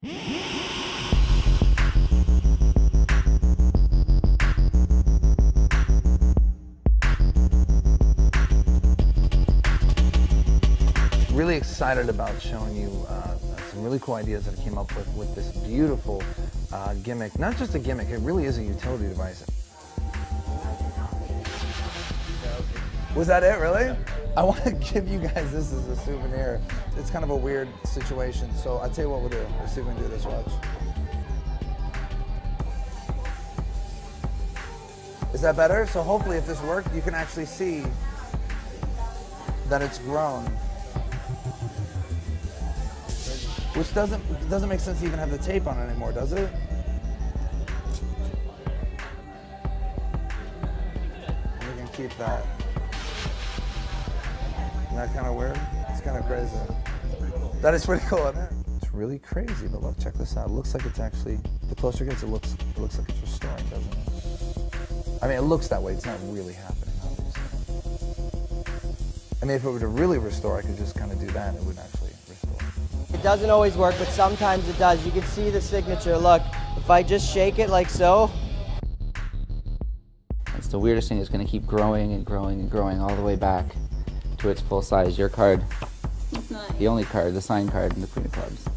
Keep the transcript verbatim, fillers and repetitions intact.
Really excited about showing you uh, some really cool ideas that I came up with with this beautiful uh, gimmick. Not just a gimmick, it really is a utility device. Was that it, really? I want to give you guys this as a souvenir. It's kind of a weird situation, so I'll tell you what we'll do. Let's see if we can do this, watch. Is that better? So hopefully if this worked, you can actually see that it's grown. Which doesn't, it doesn't make sense to even have the tape on it anymore, does it? We can keep that. Isn't that kind of weird? It's kind of crazy. That is pretty cool, isn't it? It's really crazy, but look, check this out. It looks like it's actually, the closer it gets, it looks, it looks like it's restoring, doesn't it? I mean, it looks that way. It's not really happening, obviously. I mean, if it were to really restore, I could just kind of do that and it would actually restore. It doesn't always work, but sometimes it does. You can see the signature. Look, if I just shake it like so. It's the weirdest thing. It's going to keep growing and growing and growing all the way back to its full size. Your card, It's not. the only card, the signed card in the Queen of Clubs.